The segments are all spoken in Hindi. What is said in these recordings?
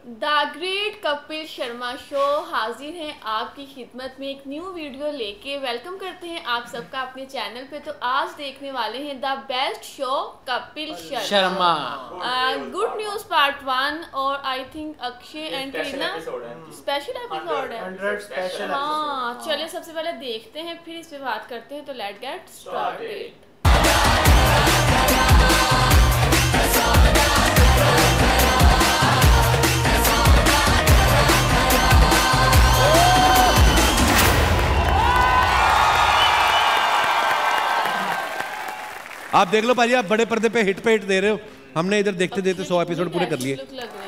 The great Kapil Sharma show हाजिर हैं आपकी खिदमत में एक न्यू वीडियो लेके। वेलकम करते हैं आप सबका अपने चैनल पे। तो आज देखने वाले हैं the best show Kapil Sharma good news part 1 और I think Akshay and Kareena special episode है। हाँ चलिए सबसे पहले देखते हैं फिर इस पे बात करते हैं। तो लेट गेट स्टार्टेड। आप देख लो भाजी, आप बड़े पर्दे पे हिट दे रहे हो। हमने इधर देखते देखते 100 एपिसोड पूरे कर लिए।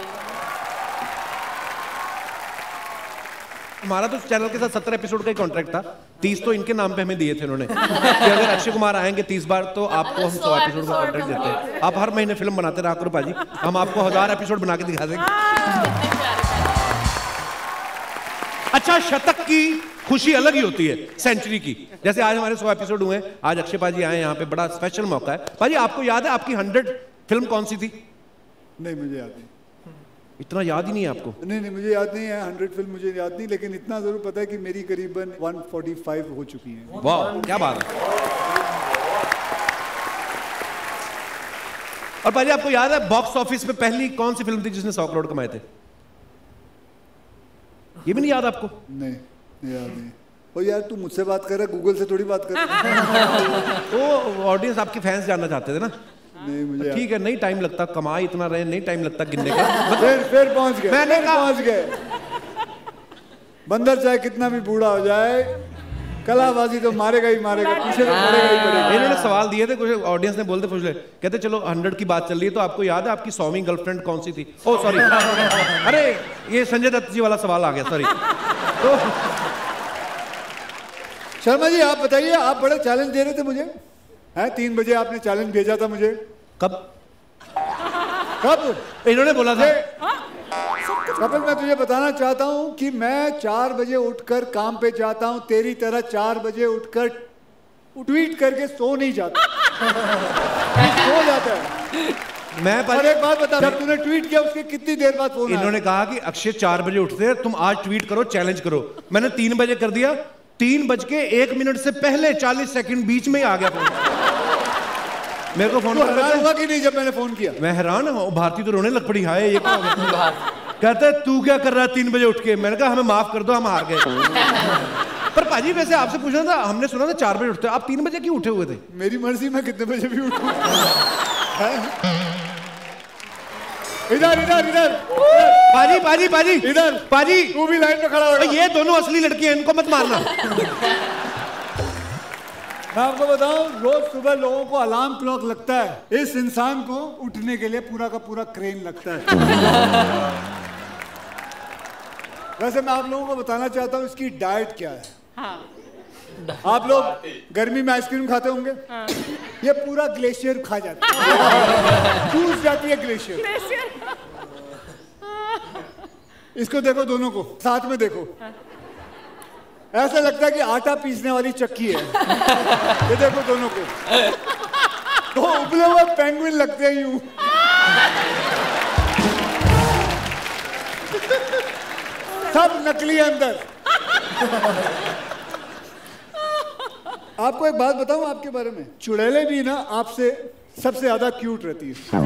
हमारा तो चैनल के साथ 70 एपिसोड का ही कॉन्ट्रैक्ट था। 30 तो इनके नाम पे हमें दिए थे उन्होंने कि अगर अक्षय कुमार आएंगे 30 बार तो आपको हम 100 एपिसोड का कॉन्ट्रैक्ट देते हैं। आप हर महीने फिल्म बनाते रहा करो भाजी, हम आपको 1000 एपिसोड बना के दिखा देंगे। अच्छा, शतक की खुशी अलग ही होती है, सेंचुरी की। जैसे आज हमारे 100 एपिसोड हुए, आज अक्षय पाजी आए यहाँ पे, बड़ा स्पेशल मौका है। पाजी आपको याद है आपकी 100 फिल्म कौन सी थी? नहीं, मुझे याद नहीं। इतना याद ही नहीं है आपको? नहीं, मुझे याद नहीं है। 100 फिल्म मुझे याद नहीं, लेकिन इतना जरूर पता है कि मेरी करीबन 145 हो चुकी हैं। वाह, क्या बात है। और पाजी आपको याद है बॉक्स ऑफिस पे पहली कौन सी फिल्म थी जिसने 100 करोड़ कमाए थे? ये भी नहीं याद आपको? नहीं याद नहीं। ओ यार, तू मुझसे बात कर रहा है, गूगल से थोड़ी बात कर रहा है। तो ऑडियंस आपकी फैंस जानना चाहते थे ना? नहीं मुझे ठीक है, नहीं टाइम लगता, कमा इतना रहे, नहीं टाइम लगता गिनने का। फिर पहुंच गए, मैंने पहुंच गए। बंदर चाहे कितना भी बूढ़ा हो जाए, कलाबाजी तो मारेगा ही मारेगा, पीछे तो पड़ेगा ही पड़ेगा। इन्होंने सवाल दिए थे, कुछ ऑडियंस ने बोलते पूछ ले, कहते चलो 100 की बात चल रही है तो आपको याद है आपकी 100वीं गर्लफ्रेंड कौन सी थी? ओह सॉरी, अरे ये संजय दत्त जी वाला सवाल आ गया, सॉरी। तो शर्मा जी आप बताइए, आप बड़े चैलेंज दे रहे थे मुझे, हैं? 3 बजे आपने चैलेंज भेजा था मुझे। कब? इन्होंने बोला था। कपिल, मैं तुझे बताना चाहता हूं कि मैं 4 बजे उठकर काम पे जाता हूं, तेरी तरह 4 बजे उठकर ट्वीट करके सो नहीं जाता। सो जाता है। मैं और एक बात बता, जब तूने ट्वीट किया उसके कितनी देर बाद फोन? इन्होंने कहा कि अक्षय 4 बजे उठते हैं, तुम आज ट्वीट करो, चैलेंज करो। मैंने 3 बजे कर दिया, 3:01 से पहले 40 सेकंड बीच में ही आ गया फोन। मेरे को फोन हुआ कि नहीं जब मैंने फोन किया? मैं हैरान हूँ, भारती तो रोने लग पड़ी। हाय ये क्या? कहते तू क्या कर रहा है 3 बजे उठ के? मैंने कहा हमें माफ कर दो, हम हार गए। पर पाजी वैसे आपसे पूछना था, हमने सुना था 4 बजे उठते, आप 3 बजे क्यों उठे हुए थे? मेरी मर्जी, मैं कितने बजे भी उठूं। इधर इधर इधर पाजी इधर, पाजी तू भी लाइन में खड़ा हो। ये दोनों असली लड़की हैं, इनको मत मारना। मैं आपको बताऊं, रोज सुबह लोगों को अलार्म क्लॉक लगता है, इस इंसान को उठने के लिए पूरा का पूरा क्रेन लगता है। वैसे मैं आप लोगों को बताना चाहता हूं इसकी डाइट क्या है। हाँ। आप लोग गर्मी में आइसक्रीम खाते होंगे। हाँ। ये पूरा ग्लेशियर खा जाता है, चूस जाती है ग्लेशियर। इसको देखो, दोनों को साथ में देखो। हाँ। ऐसा लगता है कि आटा पीसने वाली चक्की है। ये देखो दोनों को, तो उबले हुए पेंगुइन लगते हैं यूं। सब नकली अंदर। आपको एक बात बताऊं आपके बारे में, चुड़ैलें भी ना आपसे सबसे ज्यादा क्यूट रहती है।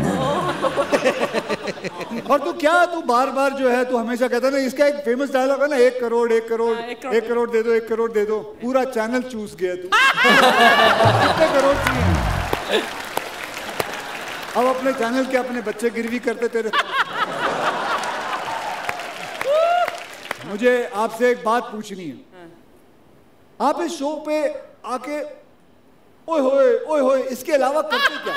और तू बार बार जो है, तू हमेशा कहता है ना, इसका एक फेमस डायलॉग है ना, 1 करोड़ 1 करोड़ 1 करोड़ दे दो, 1 करोड़ दे दो। पूरा चैनल चूस गया तू। कितने करोड़ चाहिए? अब अपने चैनल के अपने बच्चे गिरवी करते तेरे। मुझे आपसे एक बात पूछनी है। आप इस शो पे आके ओए होए इसके अलावा करते क्या?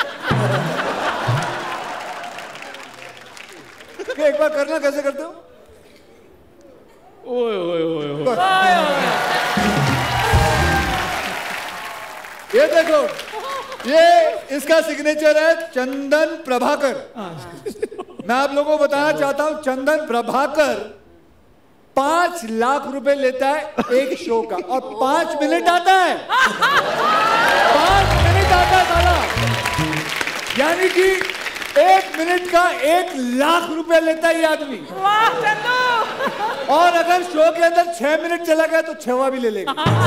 एक बार करना, कैसे करते हो? ओए ओए ओए। ये देखो, ये इसका सिग्नेचर है चंदन प्रभाकर। मैं आप लोगों को बताना चाहता हूं, चंदन प्रभाकर 5 लाख रुपए लेता है एक शो का, और 5 मिनट आता है। 5 मिनट आता है साला। यानी कि 1 मिनट का 1 लाख रुपए लेता है ये आदमी। वाह चंदू। और अगर शो के अंदर 6 मिनट चला गया तो 6वां भी ले लेगा।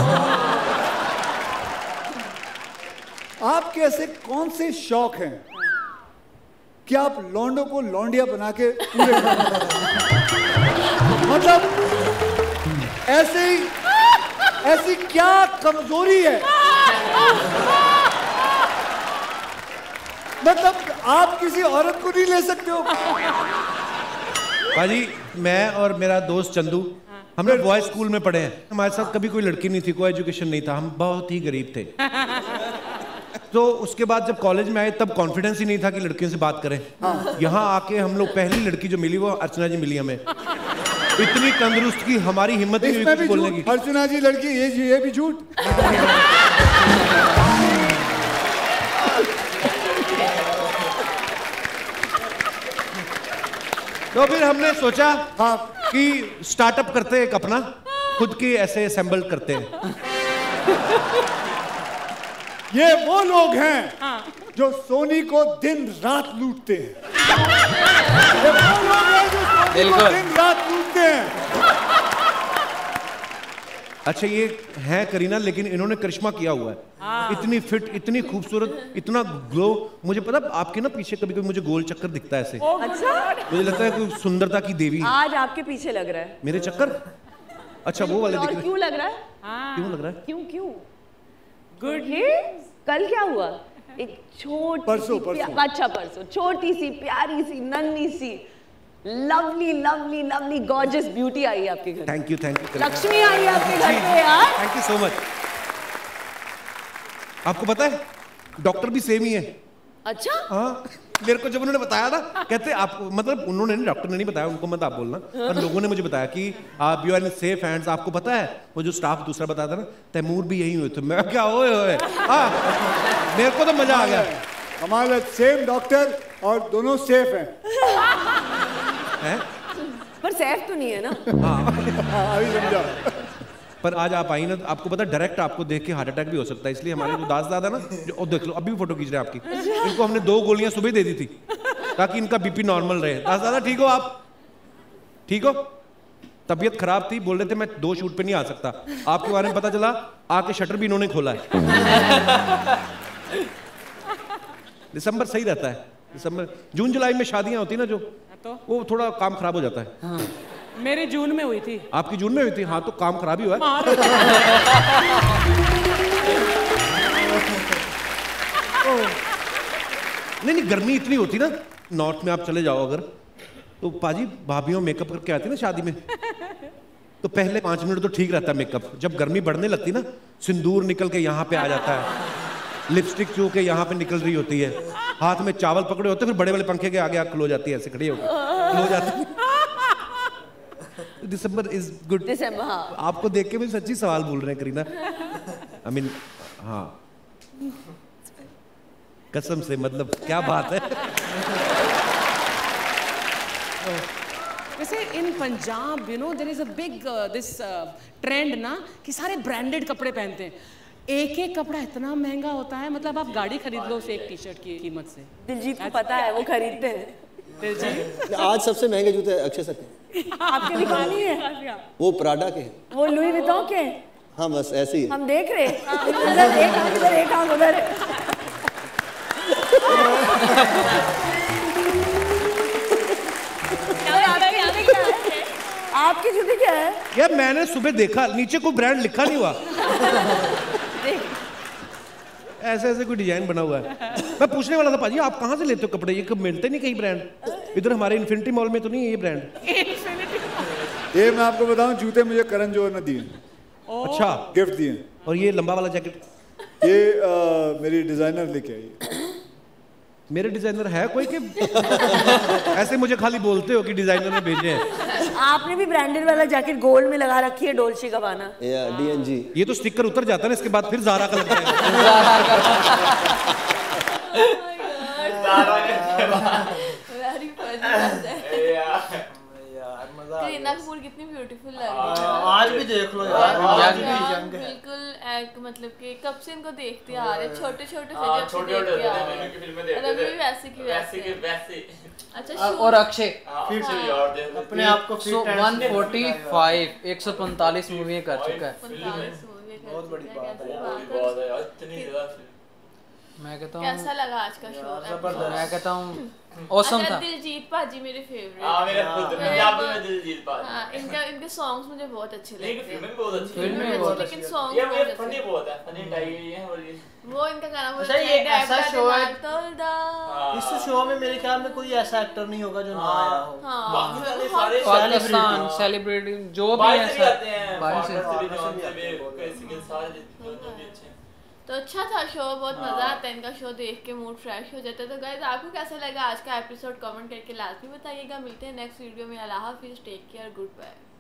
आपके ऐसे कौन से शौक हैं कि आप लौंडों को लौंडिया बना के पूरे मतलब ऐसी क्या कमजोरी है? मतलब आप किसी औरत को नहीं ले सकते हो? भाजी मैं और मेरा दोस्त चंदू हम लोग बॉयज स्कूल में पढ़े हैं। हमारे साथ कभी कोई लड़की नहीं थी, कोई एजुकेशन नहीं था, हम बहुत ही गरीब थे। तो उसके बाद जब कॉलेज में आए तब कॉन्फिडेंस ही नहीं था कि लड़कियों से बात करें। यहाँ आके हम लोग पहली लड़की जो मिली वो अर्चना जी मिली हमें। इतनी तंदुरुस्त की हमारी हिम्मत ही नहीं हुई बोलने की। अर्चना जी लड़की ये भी झूठ। तो फिर हमने सोचा कि स्टार्टअप करते हैं एक अपना, खुद की ऐसे असेंबल करते हैं। ये वो लोग हैं जो सोनी को दिन रात लूटते हैं। ये वो लोग हैं जो सोनी को दिन रात लूटते हैं। अच्छा ये है करीना, लेकिन इन्होंने करिश्मा किया हुआ है। इतनी फिट, इतनी खूबसूरत, इतना ग्लो। मुझे पता आपके ना पीछे कभी कभी मुझे गोल चक्कर दिखता है ऐसे। अच्छा मुझे लगता है कि सुंदरता की देवी आज आपके पीछे लग रहा है मेरे चक्कर। अच्छा वो वाले दिख रहे। क्यों लग रहा है? क्यों लग रहा है? क्यों गुड। कल क्या हुआ? एक छोटी परसों छोटी सी प्यारी सी नन्ही सी लवली गॉर्जियस ब्यूटी आई है आपके घर। थैंक यू लक्ष्मी आई है आपके घर पे यार। Thank you so much. आपको पता है डॉक्टर भी सेम ही है। अच्छा हाँ, मेरे को जब उन्होंने बताया ना, कहते आप मतलब उन्होंने नहीं, डॉक्टर ने नहीं बताया, उनको मत आप बोलना, पर लोगों ने मुझे बताया कि आप you are in safe hands. आपको पता है वो जो स्टाफ दूसरा बताया था ना, तैमूर भी यही हुए थे। मैं क्या ओए हाँ, मेरे को तो मजा आ गया। हमारा सेम डॉक्टर और दोनों सेफ हैं। पर सेफ तो नहीं है ना। अभी समझा। पर आज आप आई ना, तो आपको पता डायरेक्ट आपको देख के हार्ट अटैक भी हो सकता है। इसलिए हमारे जो दास दादा ना, जो देख लो अभी भी फोटो खींच रहे हैं आपकी, इनको हमने 2 गोलियां सुबह दे दी थी ताकि इनका बीपी नॉर्मल रहे। दास दादा ठीक हो आप? ठीक हो? तबीयत खराब थी, बोल रहे थे मैं 2 शूट पे नहीं आ सकता। आपके बारे में पता चला, आके शटर भी इन्होंने खोला है। दिसंबर सही रहता है। दिसंबर जून जुलाई में शादियां होती ना जो, तो वो थोड़ा काम खराब हो जाता है। हाँ। मेरी जून में हुई थी। आपकी जून में हुई थी? हाँ तो काम खराब ही हुआ है। नहीं गर्मी इतनी होती ना, नॉर्थ में आप चले जाओ अगर, तो पाजी भाभीियों मेकअप करके आती ना शादी में, तो पहले 5 मिनट तो ठीक रहता है मेकअप। जब गर्मी बढ़ने लगती ना, सिंदूर निकल के यहाँ पे आ जाता है, लिपस्टिक चू के यहाँ पे निकल रही होती है, हाथ में चावल पकड़े होते, फिर बड़े बड़े पंखे के आगे आग खलो जाती है, ऐसे खड़ी होकर खलो जाती है। दिसंबर इज गुड। दिसंबर हाँ। आपको देख के भी सच्ची सवाल बोल रहे हैं करीना। आई मीन हाँ, कसम से, मतलब क्या बात है। वैसे in Punjab you know there is a big this trend ना कि सारे ब्रांडेड कपड़े पहनते हैं। एक कपड़ा इतना महंगा होता है, मतलब आप गाड़ी खरीद लो उस एक टी शर्ट की कीमत से। दिलजीत को पता है, वो खरीदते हैं। दिलजीत आज सबसे महंगे जूते अक्षय सर के। आपके दिखा नहीं है? वो प्राडा के, वो लुई विटॉन के। हाँ बस ऐसे ही। हम देख रहे हैं, एक आंख इधर एक आंख उधर। आपके जूते क्या है? यार मैंने सुबह देखा, नीचे कोई ब्रांड लिखा नहीं हुआ। ऐसे ऐसे कोई डिजाइन बना हुआ है। मैं पूछने वाला था पाजी आप कहाँ से लेते हो कपड़े, ये कब मिलते नहीं कहीं ब्रांड? इधर हमारे इन्फिनिटी मॉल में तो नहीं है ये ब्रांड। ये मैं आपको बताऊं, जूते मुझे करण जौहर ने दिए। अच्छा, गिफ्ट दिए। और ये लंबा वाला जैकेट? ये मेरी डिजाइनर लेके आई। मेरे डिजाइनर है कोई कि ऐसे मुझे खाली बोलते हो कि डिजाइनर ने भेजे हैं? आपने भी ब्रांडेड वाला जैकेट गोल्ड में लगा रखी है, डोल्चे गबाना। DNG। ये तो स्टिकर उतर जाता है ना, इसके बाद फिर ज़ारा का लगता है। वेरी फनी यार, करीना कपूर कितनी ब्यूटीफुल लग रही है। आज भी देख लो यार, आज भी यंग है बिल्कुल मतलब कि कब से इनको देखते आ रहे, छोटे छोटे से जब से देखते आ रहे हैं, अभी भी वैसे की वैसे। अच्छा और अक्षय फिर से यार देख अपने आप को 145 मूवी कर चुका है। बहुत बड़ी बात है यार, इतनी ज्यादा। मैं कहता हूँ कैसा लगा आज का शो? मैं कहता हूँ ऑसम था। दिलजीत पाजी मेरे फेवरेट। हां मेरे खुद पंजाबी में दिलजीत पाजी। हां इनके सॉन्ग्स मुझे बहुत अच्छे लगते हैं। फिल्म भी बहुत अच्छी है, फिल्म भी बहुत लेकिन सॉन्ग ये फनी बहुत है, फनी टाइप है। और वो इनका गाना बहुत अच्छा, ये ऐसा शो है इस शो में मेरे ख्याल में कोई ऐसा एक्टर नहीं होगा जो ना आया हो। बाकी वाले सारे पाकिस्तान सेलिब्रिटी जो भी हैं आते हैं, बाहर से कैसे के सारे जो भी अच्छे। तो अच्छा था शो, बहुत मजा आता है इनका शो देख के, मूड फ्रेश हो जाता है। तो गाइस आपको कैसा लगा आज का एपिसोड कमेंट करके लाजमी बताइएगा। मिलते हैं नेक्स्ट वीडियो में। अल्लाह हाफिज़, टेक केयर, गुड बाय।